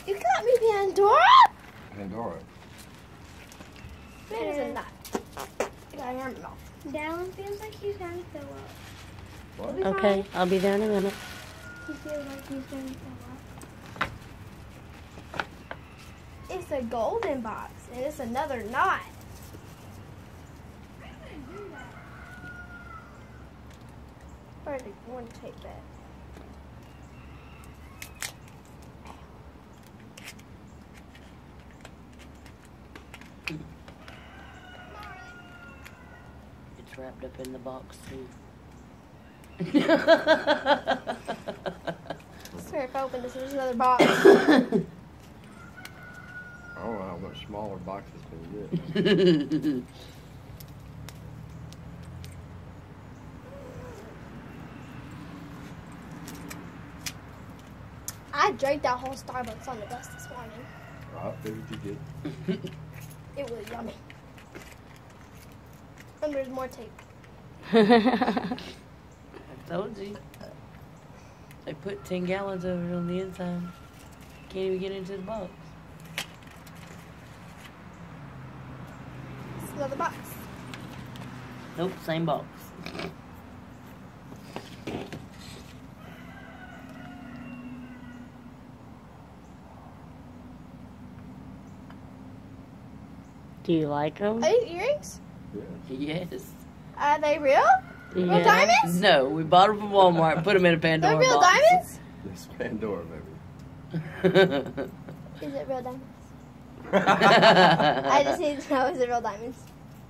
You got me, Pandora! Pandora. Man is a nut. I got a hammer mouth. Dallin feels like he's gonna throw up. What? Okay, I'll be there in a minute. He feels like he's gonna throw up. It's a golden box, and it's another knot. Where did one take that? It's wrapped up in the box too. Sorry if I open this, there's another box. I don't know how much smaller boxes can get. I drank that whole Starbucks on the bus this morning. I figured you did. It was yummy. And there's more tape. I told you. They put 10 gallons of it on the inside. Can't even get into the box. It's another box. Nope, same box. Do you like them? Are these earrings? Yeah. Yes. Are they real? Real Yeah. diamonds? No, we bought them from Walmart and put them in a Pandora They're real box. diamonds? It's Pandora, baby. Is it real diamonds? I just need to know, is it real diamonds?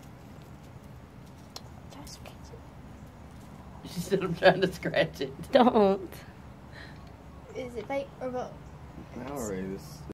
Try to scratch it. She said I'm trying to scratch it. Don't. Is it fake or real? Mallory, this